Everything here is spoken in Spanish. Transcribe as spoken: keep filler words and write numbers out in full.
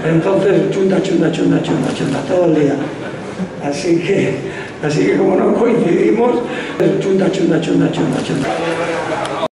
Entonces, chunda, chunda, chunda, chunda, chunda, todo el día. Así que, así que como no coincidimos, chunda, chunda, chunda, chunda, chunda.